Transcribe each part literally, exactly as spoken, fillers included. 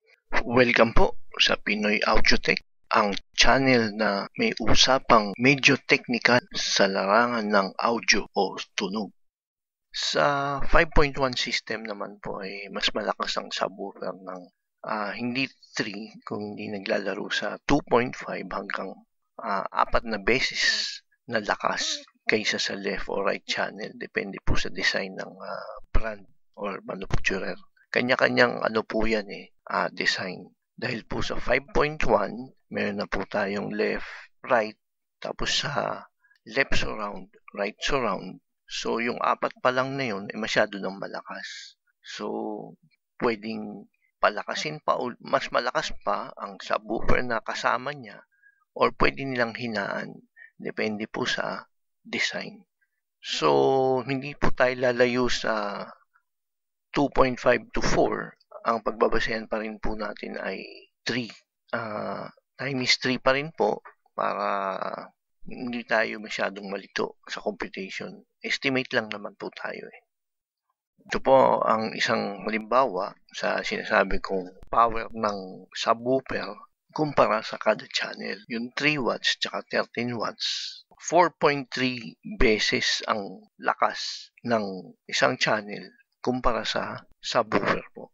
Welcome po sa Pinoy Audio Tech, ang channel na may usapang medyo technical sa larangan ng audio o tunog. Sa five point one system naman po ay mas malakas ang subwoofer ng uh, hindi three kung hindi naglalaro sa two point five hanggang uh, apat na beses na lakas kaysa sa left or right channel. Depende po sa design ng uh, brand or manufacturer. Kanya-kanyang ano po yan eh, uh, design. Dahil po sa five point one, meron na po tayong left, right, tapos sa left surround, right surround. So, yung apat pa lang na yun, eh, masyado nang malakas. So, pwedeng palakasin pa, mas malakas pa ang subwoofer na kasama niya or pwede nilang hinaan. Depende po sa design. So, hindi po tayo lalayo sa two point five to four. Ang pagbabasehan pa rin po natin ay three. Uh, times three pa rin po para hindi tayo masyadong malito sa computation. Estimate lang naman po tayo eh. Ito po ang isang halimbawa sa sinasabi kong power ng subwoofer kumpara sa kada channel. Yung three watts tsaka thirteen watts, four point three beses ang lakas ng isang channel kumpara sa subwoofer po.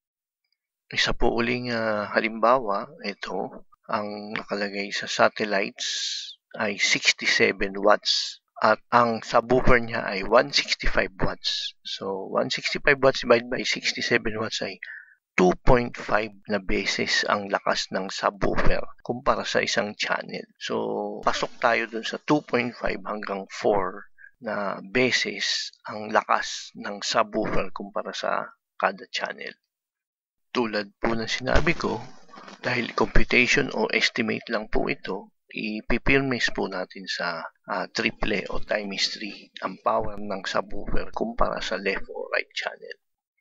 Isa po uling uh, halimbawa, ito, ang nakalagay sa satellites ay sixty-seven watts at ang subwoofer niya ay one hundred sixty-five watts. So, one hundred sixty-five watts divided by sixty-seven watts ay two point five na beses ang lakas ng subwoofer kumpara sa isang channel. So, pasok tayo dun sa two point five hanggang four na beses ang lakas ng subwoofer kumpara sa kada channel. Tulad po ng sinabi ko, dahil computation o estimate lang po ito, ipipirmis po natin sa uh, triple o times three ang power ng subwoofer kumpara sa left o right channel.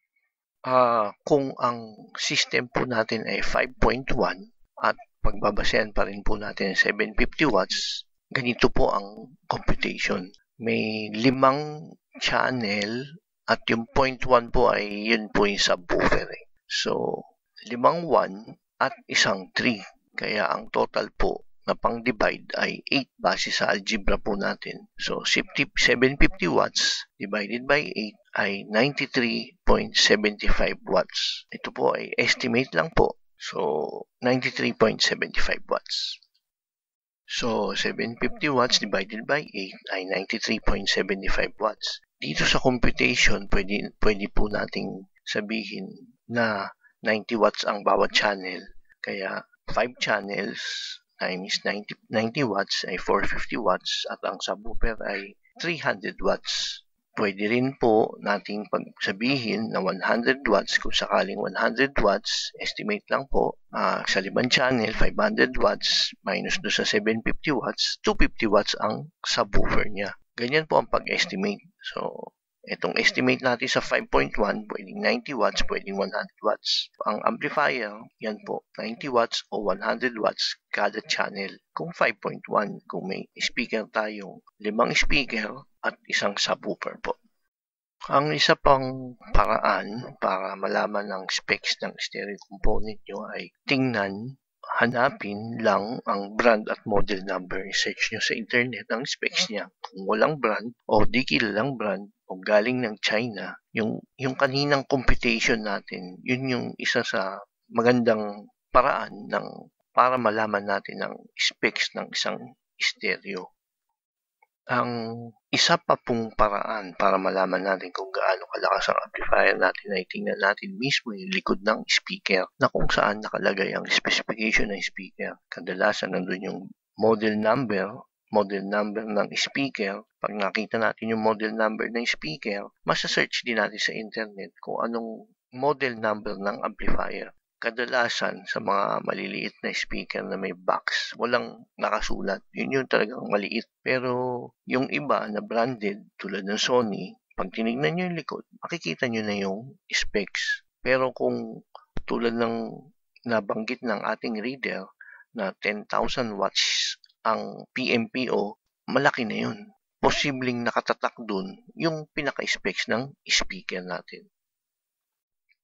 Uh, kung ang system po natin ay five point one at pagbabasehan pa rin po natin seven hundred fifty watts, ganito po ang computation. May limang channel at yung zero point one po ay yun po yung subwoofer. Eh. So, limang one at isang three. Kaya ang total po na pang-divide ay eight base sa algebra po natin. So, seven hundred fifty watts divided by eight ay ninety-three point seven five watts. Ito po ay estimate lang po. So, ninety-three point seven five watts. So, seven hundred fifty watts divided by eight ay ninety-three point seven five watts. Dito sa computation, pwede, pwede po nating sabihin na ninety watts ang bawat channel. Kaya, five channels times ninety, ninety watts ay four hundred fifty watts at ang subwoofer ay three hundred watts. Pwede rin po nating pagsabihin na one hundred watts kung sakaling one hundred watts, estimate lang po, uh, sa limang channel, five hundred watts minus do sa seven hundred fifty watts, two hundred fifty watts ang subwoofer niya. Ganyan po ang pag-estimate. So, itong estimate natin sa five point one, pwedeng ninety watts, pwedeng one hundred watts. Ang amplifier, yan po, ninety watts o one hundred watts kada channel. Kung five point one, kung may speaker tayong limang speaker at isang subwoofer po. Ang isa pang paraan para malaman ang specs ng stereo component nyo ay tingnan, hanapin lang ang brand at model number. Search nyo sa internet ang specs niya. Kung walang brand o di kilalang brand o galing ng China, yung, yung kaninang computation natin, yun yung isa sa magandang paraan ng, para malaman natin ang specs ng isang stereo. Ang isa pa pong paraan para malaman natin kung gaano kalakas ang amplifier natin ay tingnan natin mismo yung likod ng speaker na kung saan nakalagay ang specification ng speaker. Kadalasan nandun yung model number, model number ng speaker. Pag nakita natin yung model number ng speaker, masa-search din natin sa internet kung anong model number ng amplifier. Kadalasan sa mga maliliit na speaker na may box, walang nakasulat. Yun yung talagang maliit. Pero yung iba na branded, tulad ng Sony, pag tinignan nyo yung likod, makikita nyo na yung specs. Pero kung tulad ng nabanggit ng ating reader na ten thousand watts ang P M P O, malaki na yun. Posibleng nakatatak dun yung pinaka-specs ng speaker natin.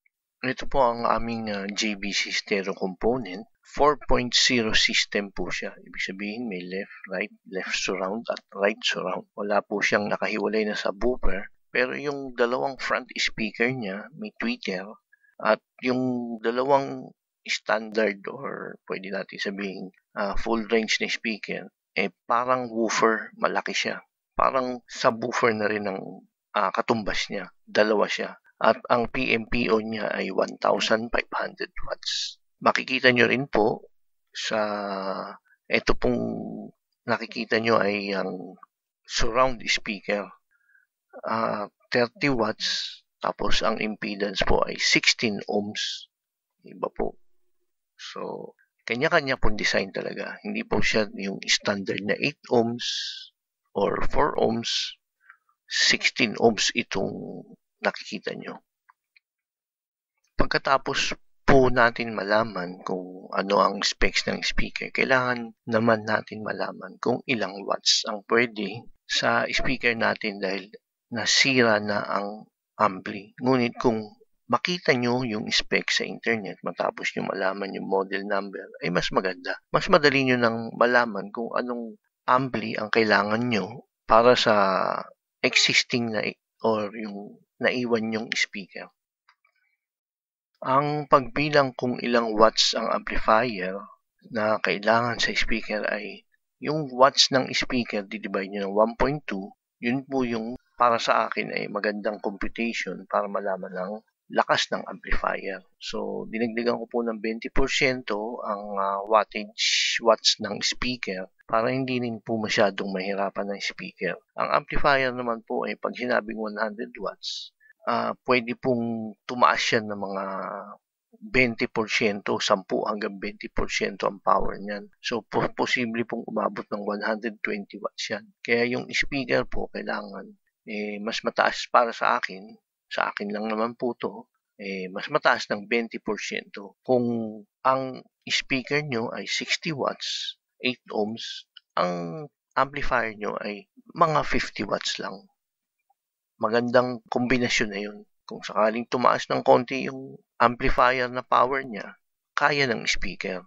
ito po ang aming uh, J B C stereo component. four point oh system po siya. Ibig sabihin may left, right, left surround at right surround. Wala po siyang nakahiwalay na subwoofer. Pero yung dalawang front speaker niya, may tweeter. At yung dalawang standard or pwede natin sabihin uh, full range na speaker, eh parang woofer, malaki siya. Parang subwoofer na rin ang uh, katumbas niya. Dalawa siya. At ang P M P O niya ay one thousand five hundred watts. Makikita nyo rin po sa ito pong nakikita nyo ay ang surround speaker. Uh, thirty watts. Tapos ang impedance po ay sixteen ohms. Iba po. So, kanya-kanya pong design talaga. Hindi po siya yung standard na eight ohms or four ohms. sixteen ohms itong nakikita nyo. Pagkatapos po natin malaman kung ano ang specs ng speaker, kailangan naman natin malaman kung ilang watts ang pwede sa speaker natin dahil nasira na ang ampli. Ngunit kung makita nyo yung specs sa internet matapos nyo malaman yung model number, ay mas maganda. Mas madali nyo nang malaman kung anong ampli ang kailangan nyo para sa existing na or yung naiwan yung speaker. Ang pagbilang kung ilang watts ang amplifier na kailangan sa speaker ay yung watts ng speaker di-divide nyo ng one point two. Yun po yung para sa akin ay magandang computation para malaman ang lakas ng amplifier. So, dinagdagan ko po ng twenty percent ang uh, wattage watts ng speaker para hindi rin po masyadong mahirapan ng speaker. Ang amplifier naman po ay pag sinabing one hundred watts, uh, pwede pong tumaas yan ng mga twenty percent, ten hanggang twenty percent ang power niyan. So, po posible pong umabot ng one hundred twenty watts yan. Kaya yung speaker po kailangan eh, mas mataas para sa akin. Sa akin lang naman po to, eh, mas mataas ng twenty percent. Kung ang speaker nyo ay sixty watts, eight ohms, ang amplifier nyo ay mga fifty watts lang. Magandang kombinasyon na yun. Kung sakaling tumaas ng konti yung amplifier na power niya, kaya ng speaker.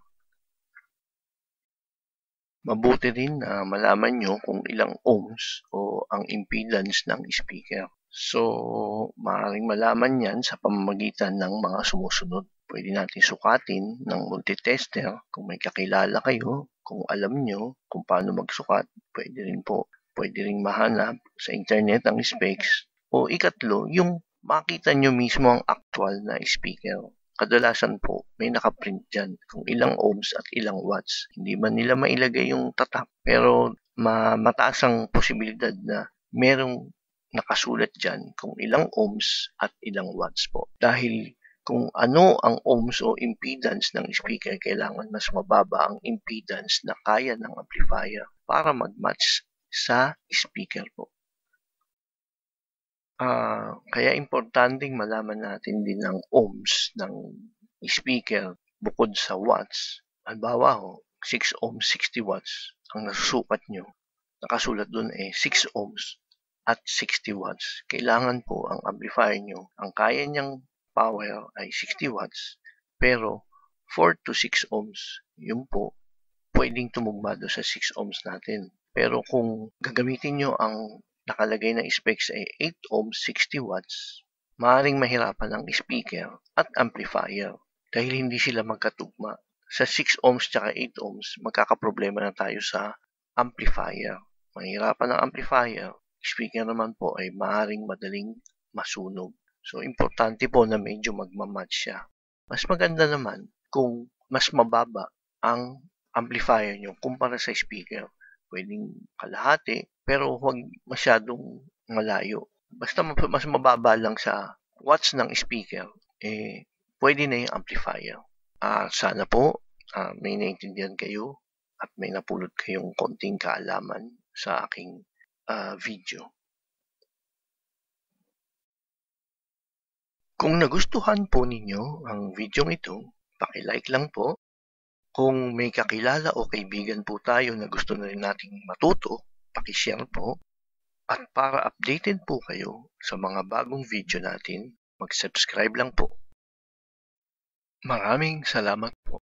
Mabuti rin na malaman nyo kung ilang ohms o ang impedance ng speaker. So, maaaring malaman yan sa pamamagitan ng mga sumusunod. Pwede natin sukatin ng multitester kung may kakilala kayo, kung alam nyo kung paano magsukat, pwede rin po. Pwede rin mahanap sa internet ang specs. O ikatlo, yung makita nyo mismo ang actual na speaker. Kadalasan po, may nakaprint dyan kung ilang ohms at ilang watts. Hindi man nila mailagay yung tatak, pero ma mataas ang posibilidad na merong nakasulat dyan kung ilang ohms at ilang watts po. Dahil kung ano ang ohms o impedance ng speaker, kailangan mas mababa ang impedance na kaya ng amplifier para mag-match sa speaker po. Uh, kaya importanteng malaman natin din ang ohms ng speaker bukod sa watts. Halimbawa ho, six ohms, sixty watts ang nasusukat nyo. Nakasulat dun eh six ohms at sixty watts. Kailangan po ang amplifier nyo, ang kaya niyang power ay sixty watts, pero four to six ohms, yun po, pwedeng tumugma doon sa six ohms natin. Pero kung gagamitin nyo ang nakalagay na specs ay eight ohms, sixty watts, maaaring mahirapan ang speaker at amplifier dahil hindi sila magkatugma. Sa six ohms at eight ohms, magkakaproblema na tayo sa amplifier. Mahirapan ang amplifier, speaker naman po ay maaaring madaling masunog. So, importante po na medyo magmamatch siya. Mas maganda naman kung mas mababa ang amplifier nyo kumpara sa speaker. Pwedeng kalahati, pero huwag masyadong malayo. Basta mas mababa lang sa watts ng speaker, eh, pwede na yung amplifier. Uh, sana po uh, may naintindihan kayo at may napulot kayong konting kaalaman sa aking uh, video. Kung nagustuhan po ninyo ang video ito, paki-like lang po. Kung may kakilala o kaibigan po tayo na gusto na rin nating matuto, paki-share po. At para updated po kayo sa mga bagong video natin, mag-subscribe lang po. Maraming salamat po.